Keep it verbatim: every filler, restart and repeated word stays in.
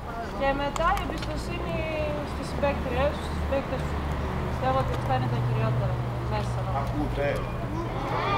Και μετά η εμπιστοσύνη στις συμπαίκτριες, στους παίκτες. Πιστεύω ότι αυτά είναι τα κυριότερα μέσα. Ακούτε.